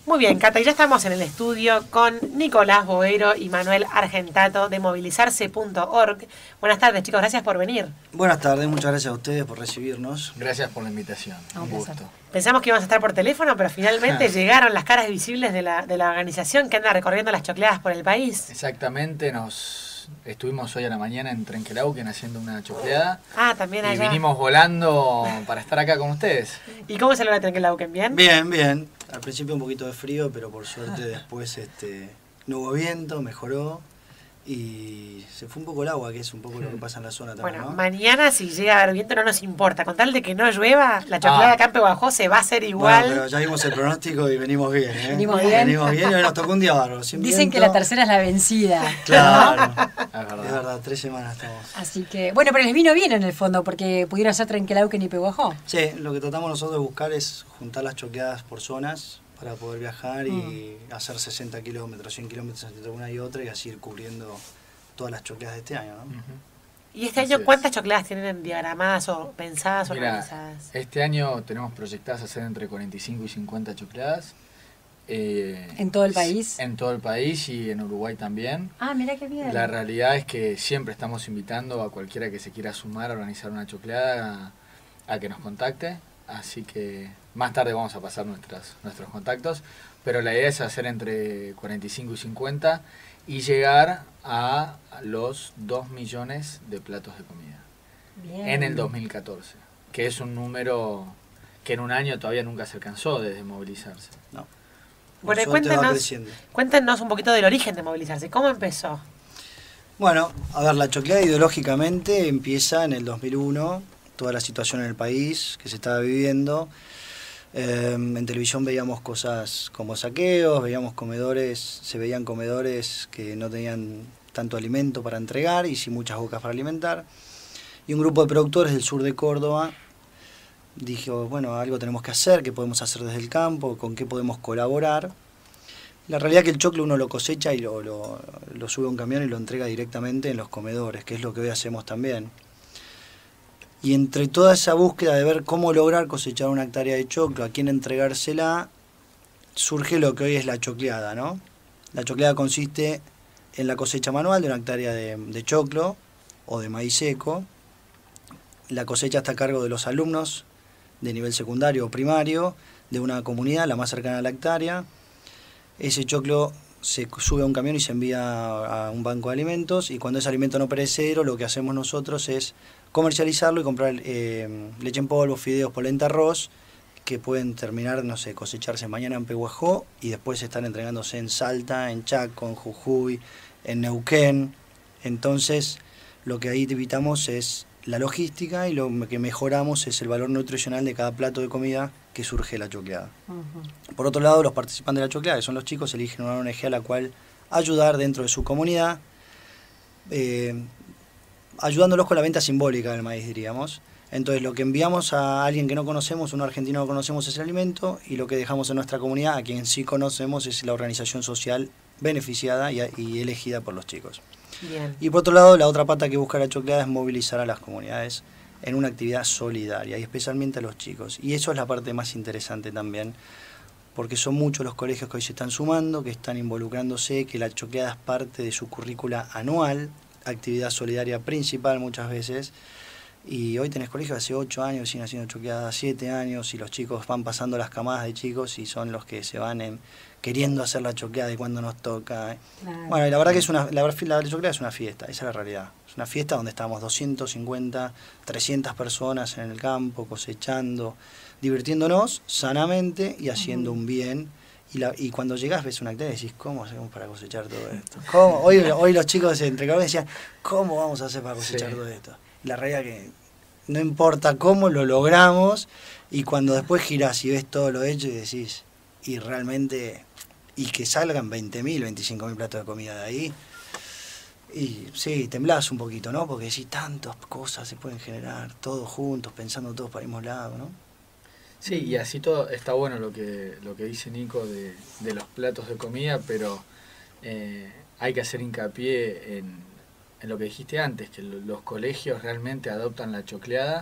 Muy bien, Cata, y ya estamos en el estudio con Nicolás Boero y Manuel Argentato de movilizarse.org. Buenas tardes, chicos, gracias por venir. Buenas tardes, muchas gracias a ustedes por recibirnos. Gracias por la invitación, un gusto. Pensamos que íbamos a estar por teléfono, pero finalmente llegaron las caras visibles de la organización que anda recorriendo las chocleadas por el país. Exactamente, estuvimos hoy a la mañana en Trenquelauquen haciendo una chocleada. También allá. Y vinimos volando para estar acá con ustedes. ¿Y cómo se lo va a Trenquelauquen? ¿Bien? Bien, bien. Al principio un poquito de frío, pero por suerte después no hubo viento, mejoró y se fue un poco el agua, que es un poco lo que pasa en la zona también. Bueno, ¿no? Mañana si llega a haber viento no nos importa, con tal de que no llueva, la chocleada de Campe Guajó se va a hacer igual. Bueno, pero ya vimos el pronóstico y venimos bien, ¿eh? Venimos bien y hoy nos tocó un día bárbaro. Dicen viento. que la tercera es la vencida. Claro, Es es verdad, 3 semanas estamos. Así que, bueno, pero les vino bien en el fondo, porque pudieron hacer Trenquelauquen y Pehuajó. Sí, lo que tratamos nosotros de buscar es juntar las chocleadas por zonas para poder viajar y hacer 60 kilómetros, 100 kilómetros entre una y otra y así ir cubriendo todas las chocleadas de este año, ¿no? ¿Y este año cuántas chocleadas tienen diagramadas o pensadas o organizadas? Este año tenemos proyectadas hacer entre 45 y 50 chocleadas. ¿En todo el país? En todo el país y en Uruguay también. Mira qué bien. La realidad es que siempre estamos invitando a cualquiera que se quiera sumar a organizar una chocleada a que nos contacte. Así que más tarde vamos a pasar nuestros contactos. Pero la idea es hacer entre 45 y 50 y llegar a los 2 millones de platos de comida. Bien. En el 2014. Que es un número que en un año todavía nunca se alcanzó desde movilizarse. No. Bueno, cuéntenos un poquito del origen de movilizarse. ¿Cómo empezó? Bueno, a ver, la chocleada ideológicamente empieza en el 2001, toda la situación en el país que se estaba viviendo. En televisión veíamos cosas como saqueos, se veían comedores que no tenían tanto alimento para entregar y sin muchas bocas para alimentar. Y un grupo de productores del sur de Córdoba dijo, bueno, algo tenemos que hacer, qué podemos hacer desde el campo, con qué podemos colaborar. La realidad es que el choclo uno lo cosecha y lo sube a un camión y lo entrega directamente en los comedores, que es lo que hoy hacemos también. Y entre toda esa búsqueda de ver cómo lograr cosechar una hectárea de choclo, a quién entregársela, surge lo que hoy es la chocleada, ¿no? La chocleada consiste en la cosecha manual de una hectárea de choclo o de maíz seco. La cosecha está a cargo de los alumnos de nivel secundario o primario de una comunidad, la más cercana a la hectárea. Ese choclo se sube a un camión y se envía a un banco de alimentos, y cuando es alimento no perecedero, lo que hacemos nosotros es comercializarlo y comprar leche en polvo, fideos, polenta, arroz, que pueden terminar, no sé, cosecharse mañana en Pehuajó y después están entregándose en Salta, en Chaco, en Jujuy, en Neuquén. Entonces, lo que ahí evitamos es la logística y lo que mejoramos es el valor nutricional de cada plato de comida que surge de la chocleada. Por otro lado, los participantes de la chocleada, que son los chicos, eligen una ONG a la cual ayudar dentro de su comunidad, ayudándolos con la venta simbólica del maíz, diríamos. Entonces, lo que enviamos a alguien que no conocemos, un argentino que no conocemos, es el alimento, y lo que dejamos en nuestra comunidad, a quien sí conocemos, es la organización social beneficiada y elegida por los chicos. Bien. Y por otro lado, la otra pata que busca la chocleada es movilizar a las comunidades en una actividad solidaria, y especialmente a los chicos. Y eso es la parte más interesante también, porque son muchos los colegios que hoy se están sumando, que están involucrándose, que la chocleada es parte de su currícula anual, actividad solidaria principal muchas veces. Y hoy tenés colegios hace 8 años, siguen haciendo chocleadas 7 años, y los chicos van pasando las camadas de chicos y son los que se van queriendo hacer la chocleada de cuando nos toca. Claro. Bueno, y la verdad que la chocleada es una fiesta, esa es la realidad. Es una fiesta donde estamos 250, 300 personas en el campo, cosechando, divirtiéndonos sanamente y haciendo un bien. Y cuando llegás ves una hectárea y decís, ¿cómo hacemos para cosechar todo esto? ¿Cómo? Hoy los chicos entre cabezas decían, ¿cómo vamos a hacer para cosechar todo esto? La realidad que no importa cómo, lo logramos, y cuando después girás y ves todo lo hecho y decís, y realmente, y que salgan 20.000, 25.000 platos de comida de ahí, y sí, temblás un poquito, ¿no? Porque decís, tantas cosas se pueden generar, todos juntos, pensando todos para el mismo lado, ¿no? Sí, y así todo está bueno lo que dice Nico de los platos de comida, pero hay que hacer hincapié en lo que dijiste antes, que los colegios realmente adoptan la chocleada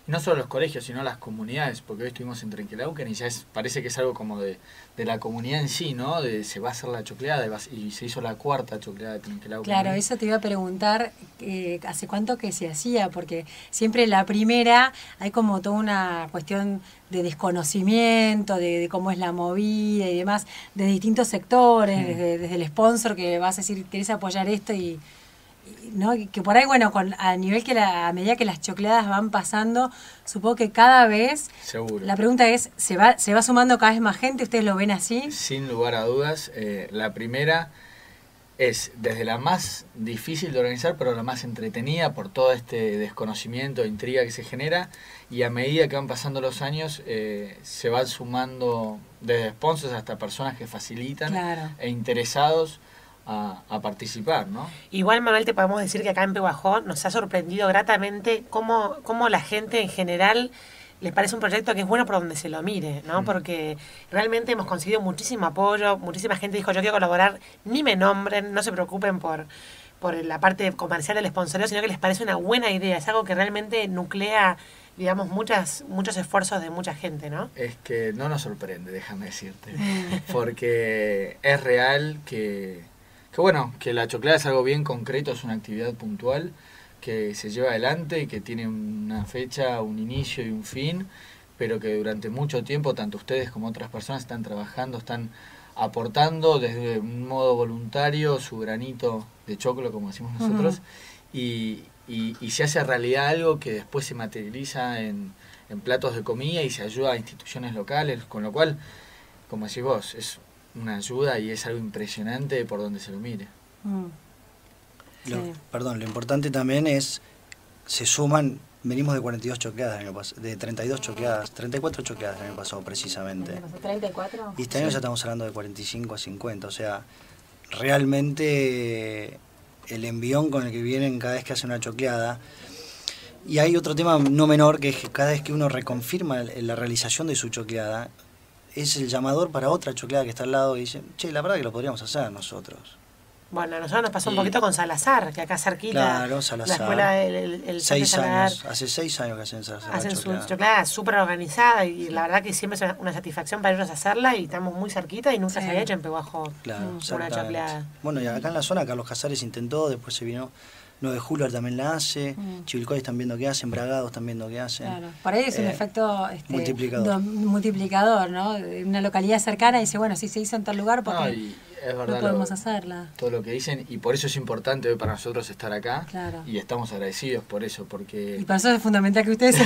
no solo los colegios, sino las comunidades, porque hoy estuvimos en Trenquelauquen y ya parece que es algo como de la comunidad en sí, ¿no? Se va a hacer la chocleada y se hizo la 4ª chocleada de Trenquelauquen. Claro, eso te iba a preguntar, ¿hace cuánto que se hacía? Porque siempre la primera hay como toda una cuestión de desconocimiento, de cómo es la movida y demás, de distintos sectores, desde el sponsor que vas a decir, querés apoyar esto y ¿no? Que por ahí, bueno, a nivel que a medida que las chocleadas van pasando, supongo que cada vez... Seguro. La pregunta es, ¿se va sumando cada vez más gente? ¿Ustedes lo ven así? Sin lugar a dudas. La primera es desde la más difícil de organizar, pero la más entretenida por todo este desconocimiento e intriga que se genera. Y a medida que van pasando los años, se van sumando desde sponsors hasta personas que facilitan e interesados a participar, ¿no? Igual, Manuel, te podemos decir que acá en Pehuajó nos ha sorprendido gratamente cómo la gente en general les parece un proyecto que es bueno por donde se lo mire, ¿no? Porque realmente hemos conseguido muchísimo apoyo, muchísima gente dijo, yo quiero colaborar, ni me nombren, no se preocupen por la parte comercial del sponsoreo, sino que les parece una buena idea, es algo que realmente nuclea, digamos, muchos esfuerzos de mucha gente, ¿no? Es que no nos sorprende, déjame decirte, porque es real que la chocleada es algo bien concreto, es una actividad puntual que se lleva adelante, que tiene una fecha, un inicio y un fin, pero que durante mucho tiempo tanto ustedes como otras personas están trabajando, están aportando desde un modo voluntario su granito de choclo, como decimos nosotros, y se hace realidad algo que después se materializa en platos de comida y se ayuda a instituciones locales, con lo cual, como decís vos, es una ayuda y es algo impresionante por donde se lo mire. Lo importante también es, se suman, venimos de 42 chocleadas el año pasado, de 32 chocleadas, 34 chocleadas el año pasado precisamente. ¿34? Y este año ya estamos hablando de 45 a 50, o sea, realmente el envión con el que vienen cada vez que hacen una chocleada. Y hay otro tema no menor, que es que cada vez que uno reconfirma la realización de su chocleada, es el llamador para otra chocleada que está al lado y dice, che, la verdad que lo podríamos hacer nosotros. Bueno, a nosotros nos pasó un poquito con Salazar, que acá cerquita, claro, Salazar. la escuela, el 6 Salazar, años, hace 6 años que hacen Salazar. Hacen su chocleada súper organizada y la verdad que siempre es una satisfacción para ellos hacerla y estamos muy cerquita y nunca se había hecho en Pehuajó una chocleada. Bueno, y acá en la zona Carlos Casares intentó, después se vino 9 de julio también la hace, Chivilcoy están viendo qué hacen, Bragados están viendo qué hacen. Claro, por ahí es un efecto multiplicador, ¿no? Una localidad cercana dice, bueno, si se hizo en tal lugar, porque es verdad, no podemos hacerla. Todo lo que dicen, y por eso es importante hoy para nosotros estar acá, y estamos agradecidos por eso, porque... Y para eso es fundamental que ustedes...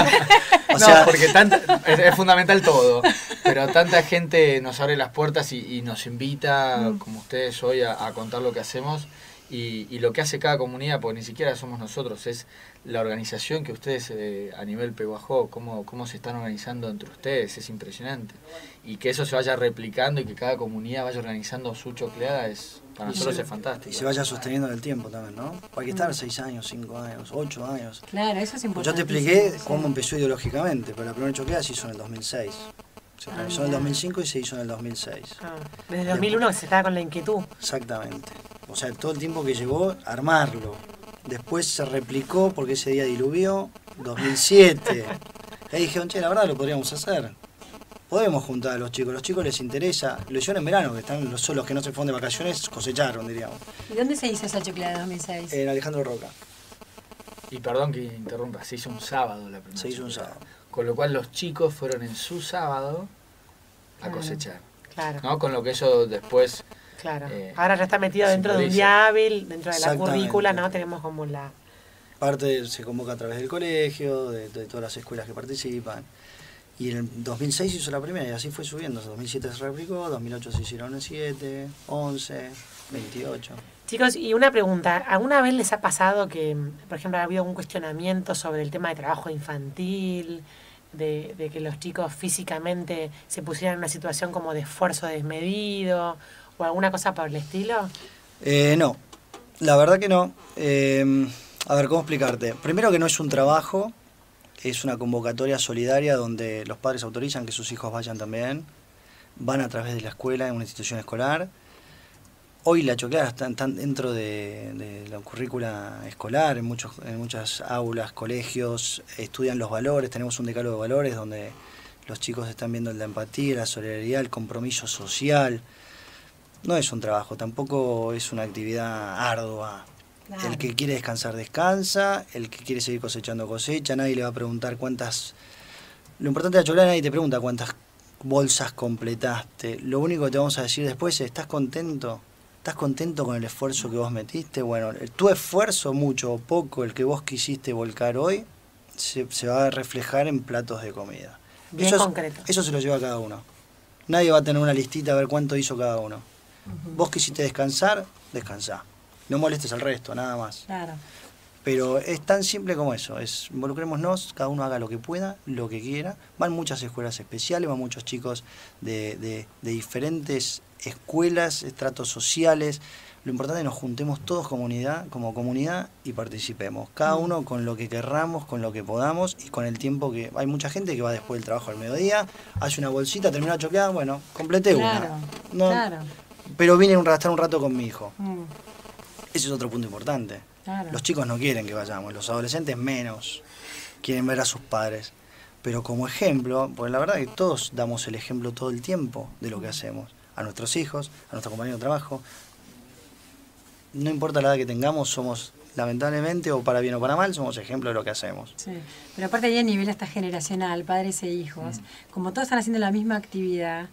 porque es fundamental todo, pero tanta gente nos abre las puertas y nos invita, como ustedes hoy, a contar lo que hacemos. Y lo que hace cada comunidad, porque ni siquiera somos nosotros, es la organización que ustedes a nivel Pehuajó, cómo se están organizando entre ustedes, es impresionante. Y que eso se vaya replicando y que cada comunidad vaya organizando su chocleada, para nosotros es fantástico. Y se vaya sosteniendo en el tiempo también, ¿no? Hay que estar 6 años, 5 años, 8 años. Claro, eso es importante. Yo te expliqué cómo empezó ideológicamente, pero la primera chocleada se hizo en el 2006. Se organizó en el 2005 y se hizo en el 2006. Desde el 2001 que se estaba con la inquietud. Exactamente. O sea, todo el tiempo que llevó armarlo. Después se replicó porque ese día diluvió, 2007. Ahí dijeron, che, la verdad lo podríamos hacer. Podemos juntar a los chicos les interesa. Lo hicieron en verano, que están los solos que no se fueron de vacaciones, cosecharon, diríamos. ¿Y dónde se hizo esa chocleada de 2006? En Alejandro Roca. Y perdón que interrumpa, se hizo un sábado la primera. Se hizo un sábado. Con lo cual los chicos fueron en su sábado a cosechar. Claro. ¿No? Con lo que eso después... Claro. Ahora ya está metido dentro de un día hábil, dentro de la currícula, ¿no? Tenemos como la... Parte se convoca a través del colegio, de todas las escuelas que participan. Y en el 2006 se hizo la primera y así fue subiendo. En 2007 se replicó, 2008 se hicieron en 7, 11, 28. Chicos, y una pregunta. ¿Alguna vez les ha pasado que, por ejemplo, ha habido algún cuestionamiento sobre el tema de trabajo infantil, de que los chicos físicamente se pusieran en una situación como de esfuerzo desmedido o alguna cosa por el estilo? No, la verdad que no. A ver, ¿cómo explicarte? Primero que no es un trabajo, es una convocatoria solidaria donde los padres autorizan que sus hijos vayan también. Van a través de la escuela, en una institución escolar. Hoy la chocleada está dentro de la currícula escolar, en muchas aulas, colegios, estudian los valores, tenemos un decálogo de valores donde los chicos están viendo la empatía, la solidaridad, el compromiso social. No es un trabajo, tampoco es una actividad ardua. Claro. El que quiere descansar, descansa, el que quiere seguir cosechando, cosecha, nadie le va a preguntar cuántas... Lo importante de la chocleada, nadie te pregunta cuántas bolsas completaste. Lo único que te vamos a decir después es, ¿estás contento? ¿Estás contento con el esfuerzo que vos metiste? Bueno, tu esfuerzo, mucho o poco, el que vos quisiste volcar hoy, se va a reflejar en platos de comida. Bien eso concreto. Eso se lo lleva a cada uno. Nadie va a tener una listita a ver cuánto hizo cada uno. Vos quisiste descansar, descansá. No molestes al resto, nada más. Claro. Pero es tan simple como eso, involucrémonos, cada uno haga lo que pueda, lo que quiera. Van muchas escuelas especiales, van muchos chicos de diferentes escuelas, estratos sociales. Lo importante es que nos juntemos todos como comunidad y participemos. Cada uno con lo que querramos, con lo que podamos y con el tiempo que... Hay mucha gente que va después del trabajo al mediodía, hace una bolsita, termina la chocleada, bueno, completé una. No, claro. Pero vine a estar un rato con mi hijo. Ese es otro punto importante. Claro. Los chicos no quieren que vayamos, los adolescentes menos quieren ver a sus padres. Pero como ejemplo, pues la verdad que todos damos el ejemplo todo el tiempo de lo que hacemos. A nuestros hijos, a nuestros compañeros de trabajo. No importa la edad que tengamos, somos, lamentablemente, o para bien o para mal, somos ejemplo de lo que hacemos. Sí, pero aparte ahí a nivel hasta generacional, padres e hijos, como todos están haciendo la misma actividad,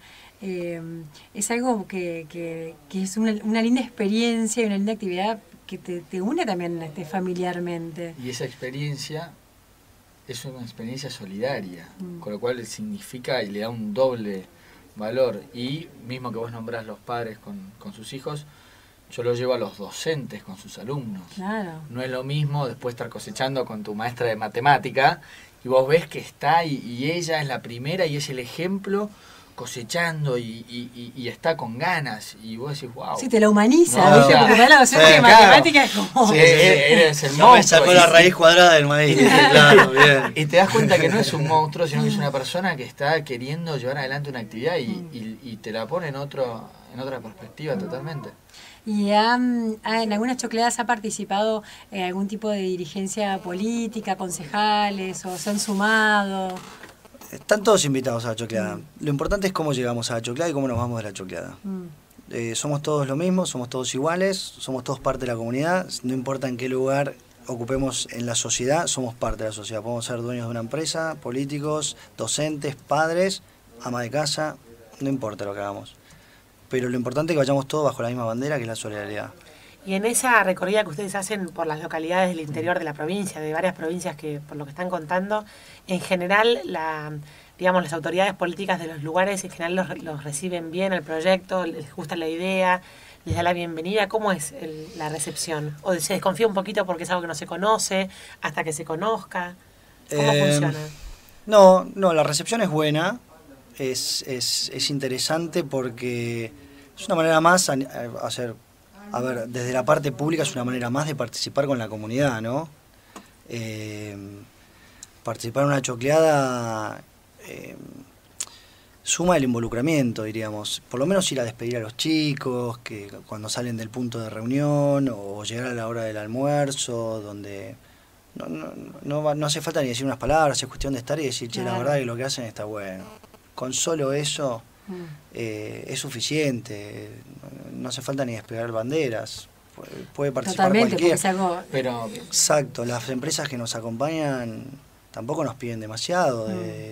es algo que es una linda experiencia y una linda actividad que te une también familiarmente. Y esa experiencia es una experiencia solidaria, con lo cual significa y le da un doble valor. Y mismo que vos nombrás los padres con sus hijos, yo lo llevo a los docentes con sus alumnos. Claro. No es lo mismo después estar cosechando con tu maestra de matemática y vos ves que está y ella es la primera y es el ejemplo cosechando y está con ganas y vos decís, wow. Sí, te la humaniza, ¿viste? Porque para la docente de matemática es como... Sí, eres el monstruo. No me sacó la raíz cuadrada del maíz, claro, bien. Y te das cuenta que no es un monstruo, sino que es una persona que está queriendo llevar adelante una actividad y te la pone en otra perspectiva totalmente. ¿Y en algunas chocleadas ha participado algún tipo de dirigencia política, concejales, o se han sumado? Están todos invitados a la chocleada. Lo importante es cómo llegamos a la chocleada y cómo nos vamos de la chocleada. Somos todos lo mismo, somos todos iguales, somos todos parte de la comunidad. No importa en qué lugar ocupemos en la sociedad, somos parte de la sociedad. Podemos ser dueños de una empresa, políticos, docentes, padres, ama de casa, no importa lo que hagamos. Pero lo importante es que vayamos todos bajo la misma bandera, que es la solidaridad. Y en esa recorrida que ustedes hacen por las localidades del interior de la provincia, de varias provincias que por lo que están contando, en general las autoridades políticas de los lugares en general los reciben bien el proyecto, les gusta la idea, les da la bienvenida. ¿Cómo es la recepción? ¿O se desconfía un poquito porque es algo que no se conoce, hasta que se conozca? ¿Cómo funciona? No, la recepción es buena, es interesante porque es una manera más desde la parte pública es una manera más de participar con la comunidad, ¿no? Participar en una chocleada suma el involucramiento, diríamos. Por lo menos ir a despedir a los chicos, que cuando salen del punto de reunión, o llegar a la hora del almuerzo, donde no hace falta ni decir unas palabras, es cuestión de estar y decir, che, la verdad que lo que hacen está bueno. Con solo eso es suficiente, no hace falta ni despegar banderas, puede participar cualquiera. Pero exacto, las empresas que nos acompañan tampoco nos piden demasiado,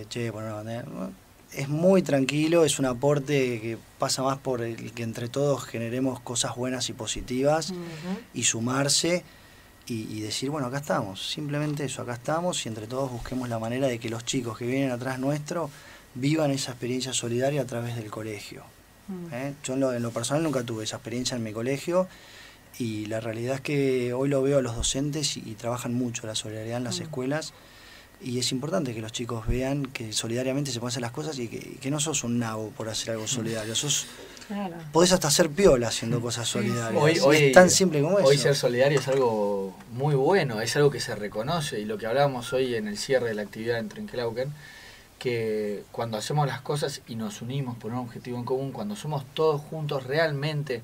es muy tranquilo, es un aporte que pasa más por el que entre todos generemos cosas buenas y positivas y sumarse y decir, bueno, acá estamos, simplemente eso, acá estamos y entre todos busquemos la manera de que los chicos que vienen atrás nuestro vivan esa experiencia solidaria a través del colegio. Yo en lo personal nunca tuve esa experiencia en mi colegio y la realidad es que hoy lo veo a los docentes y trabajan mucho la solidaridad en las escuelas y es importante que los chicos vean que solidariamente se pueden hacer las cosas y que no sos un nabo por hacer algo solidario, podés hasta ser piola haciendo cosas solidarias. Hoy es tan simple como eso. Hoy ser solidario es algo muy bueno, es algo que se reconoce y lo que hablábamos hoy en el cierre de la actividad en Trenquelauquen, que cuando hacemos las cosas y nos unimos por un objetivo en común, cuando somos todos juntos realmente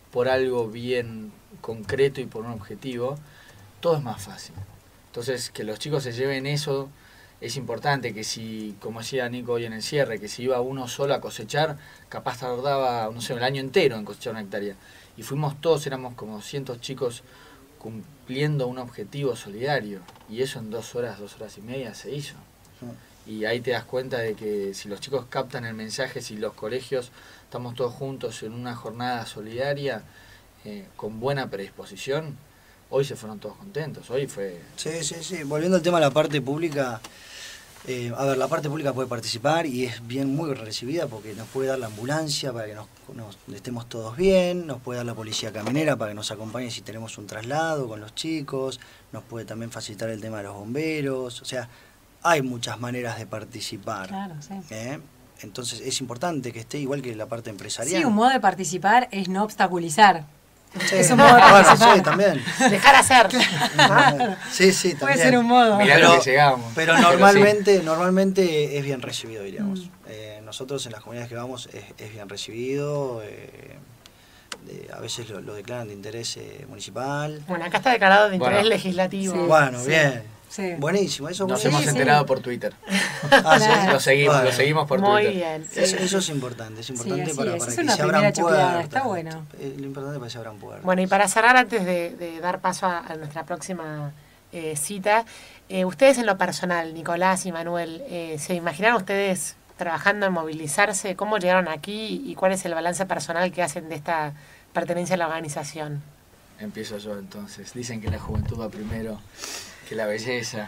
por algo bien concreto y por un objetivo, todo es más fácil. Entonces, que los chicos se lleven eso es importante, que si, como decía Nico hoy en el cierre, que si iba uno solo a cosechar, capaz tardaba, no sé, el año entero en cosechar una hectárea. Y fuimos todos, éramos como 200 chicos cumpliendo un objetivo solidario. Y eso en 2 horas y media se hizo. Y ahí te das cuenta de que si los chicos captan el mensaje, si los colegios estamos todos juntos en una jornada solidaria, con buena predisposición, hoy se fueron todos contentos. Hoy fue... Sí. Volviendo al tema de la parte pública, la parte pública puede participar y es muy recibida porque nos puede dar la ambulancia para que nos estemos todos bien, nos puede dar la policía caminera para que nos acompañe si tenemos un traslado con los chicos, nos puede también facilitar el tema de los bomberos, o sea, hay muchas maneras de participar. Claro, sí. Entonces es importante que esté igual que la parte empresarial. Sí, un modo de participar es no obstaculizar. Sí. Es un modo de participar. Sí, también. Dejar hacer. Claro. Sí, también. Puede ser un modo. Mirá lo que llegamos. Pero normalmente es bien recibido, diríamos. Nosotros en las comunidades que vamos es bien recibido. A veces lo declaran de interés municipal. Bueno, acá está declarado de interés legislativo. Sí. Bueno, Sí. bien. Sí. Buenísimo, eso Nos buenísimo. hemos enterado por Twitter. Claro. Lo seguimos, Bueno. lo seguimos por Muy Twitter. bien. Eso es importante, así para es. para Es que una se primera abran chocleada, puertas. está bueno. Lo importante es que se abran puertas. Bueno, y para cerrar, antes de dar paso a nuestra próxima cita, ustedes en lo personal, Nicolás y Manuel, ¿se imaginaron ustedes trabajando en movilizarse? ¿Cómo llegaron aquí y cuál es el balance personal que hacen de esta pertenencia a la organización? Empiezo yo entonces. Dicen que la juventud va primero que la belleza.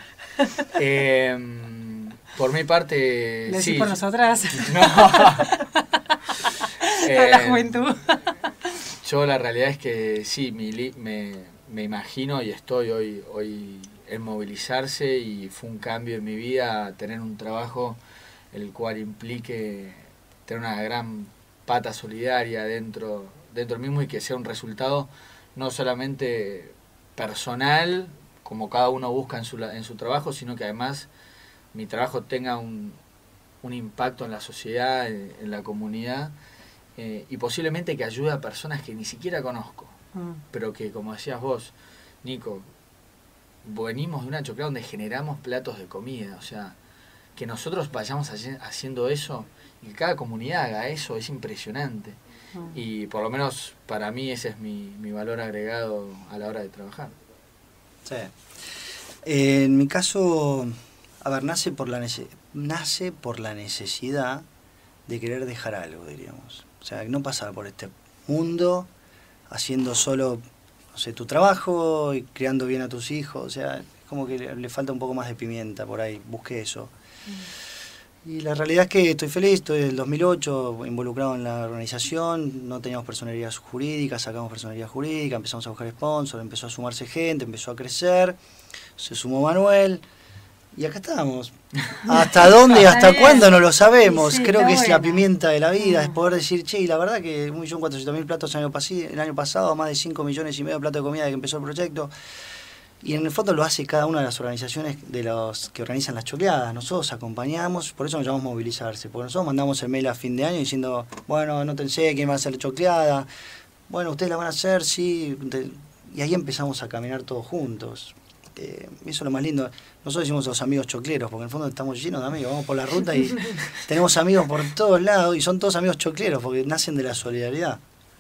Por mi parte, ¿Lo decís sí. por nosotras? No. A la juventud. Yo la realidad es que sí, me imagino y estoy hoy en movilizarse, y fue un cambio en mi vida tener un trabajo el cual implique tener una gran pata solidaria dentro mismo, y que sea un resultado no solamente personal, como cada uno busca en su trabajo, sino que además mi trabajo tenga un impacto en la sociedad, en la comunidad, y posiblemente que ayude a personas que ni siquiera conozco, pero que, como decías vos, Nico, venimos de una choclada donde generamos platos de comida, o sea, que nosotros vayamos haciendo eso y que cada comunidad haga eso es impresionante. Y por lo menos para mí ese es mi valor agregado a la hora de trabajar. Sí. En mi caso, nace por la necesidad de querer dejar algo, diríamos. O sea, no pasar por este mundo haciendo solo, no sé, tu trabajo y criando bien a tus hijos. O sea, es como que le falta un poco más de pimienta por ahí. Busqué eso. Y la realidad es que estoy feliz, estoy desde el 2008 involucrado en la organización, no teníamos personería jurídica, sacamos personería jurídica, empezamos a buscar sponsors, empezó a sumarse gente, empezó a crecer, se sumó Manuel y acá estamos. ¿Hasta dónde y hasta cuándo? No lo sabemos. Sí, Creo que es bueno. la pimienta de la vida, es poder decir, che, y la verdad que 1.400.000 platos el año pasado, más de 5,5 millones de platos de comida desde que empezó el proyecto. Y en el fondo lo hace cada una de las organizaciones de los que organizan las chocleadas. Nosotros acompañamos, por eso nos llamamos movilizarse, porque nosotros mandamos el mail a fin de año diciendo, bueno, anótense quién va a hacer la chocleada, bueno, ustedes la van a hacer, sí, y ahí empezamos a caminar todos juntos. Eso es lo más lindo. Nosotros decimos los amigos chocleros, porque en el fondo estamos llenos de amigos, vamos por la ruta y tenemos amigos por todos lados, y son todos amigos chocleros, porque nacen de la solidaridad.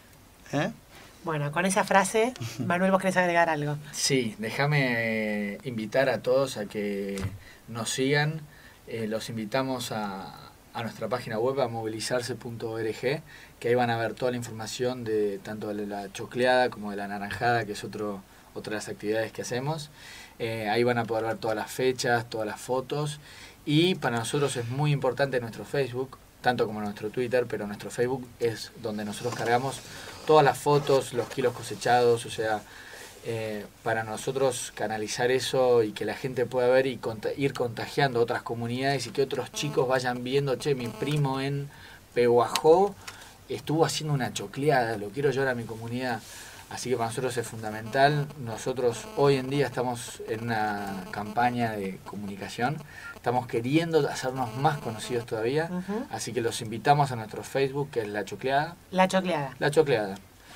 Bueno, con esa frase, Manuel, ¿vos querés agregar algo? Sí, déjame invitar a todos a que nos sigan. Los invitamos a nuestra página web, a movilizarse.org, que ahí van a ver toda la información de tanto de la chocleada como de la naranjada, que es otra de las actividades que hacemos. Ahí van a poder ver todas las fechas, todas las fotos, y para nosotros es muy importante nuestro Facebook, tanto como nuestro Twitter, pero nuestro Facebook es donde nosotros cargamos todas las fotos, los kilos cosechados, o sea, para nosotros canalizar eso y que la gente pueda ver y ir contagiando a otras comunidades, y que otros chicos vayan viendo, che, mi primo en Pehuajó estuvo haciendo una chocleada, lo quiero llevar a mi comunidad. Así que para nosotros es fundamental. Nosotros hoy en día estamos en una campaña de comunicación, estamos queriendo hacernos más conocidos todavía, así que los invitamos a nuestro Facebook, que es La Chocleada. La chocleada. La Chocleada.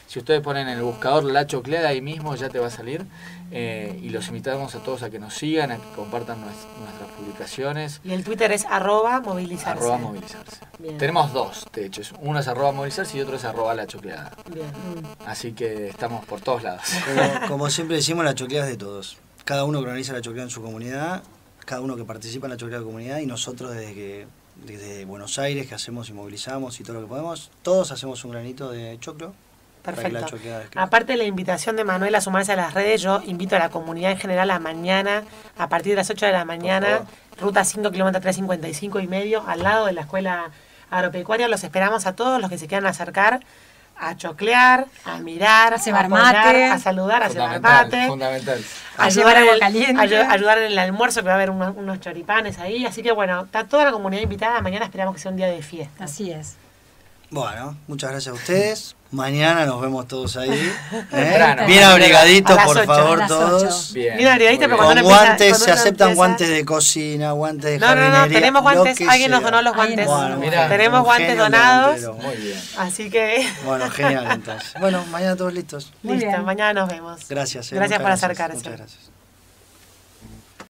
Si ustedes ponen en el buscador La Chocleada, ahí mismo ya te va a salir. Y los invitamos a todos a que nos sigan, a que compartan nuestras publicaciones. Y el Twitter es @movilizarse. @movilizarse. Bien. Tenemos dos, de hecho. Uno es @movilizarse y otro es @La Chocleada. Bien. Así que estamos por todos lados. Como siempre decimos, la chocleada es de todos. Cada uno que organiza la chocleada en su comunidad, cada uno que participa en la chocleada de la comunidad, y nosotros desde Buenos Aires, que hacemos y movilizamos y todo lo que podemos, todos hacemos un granito de choclo. Para que la Perfecto. chocleada crezca. Aparte de la invitación de Manuel a sumarse a las redes, yo invito a la comunidad en general a mañana, a partir de las 8 de la mañana, ruta 5 kilómetros 355 y medio, al lado de la escuela agropecuaria. Los esperamos a todos los que se quieran acercar a choclear, a mirar, A cebar apoyar, mate. a saludar, a cebar Fundamental, mate, fundamental. A llevar agua en el, caliente. ayudar en el almuerzo, que va a haber unos choripanes ahí. Así que bueno, está toda la comunidad invitada. Mañana esperamos que sea un día de fiesta. Así es. Bueno, muchas gracias a ustedes. Mañana nos vemos todos ahí. Temprano. Bien A abrigaditos, las por 8, favor, a las todos. 8. Bien. Bien abrigadito, muy pero bien. cuando Con uno empieza- guantes, cuando se uno aceptan empieza- guantes de cocina, guantes de No, jardinería. tenemos lo guantes. que Alguien nos sea. donó los guantes. Bueno, mirá, Tenemos un guantes genio donados. guantero. Muy bien. Así que, Bueno, genial entonces. Bueno, mañana todos listos. Muy listo, bien. mañana nos vemos. Gracias. Gracias muchas por acercarse. Muchas gracias.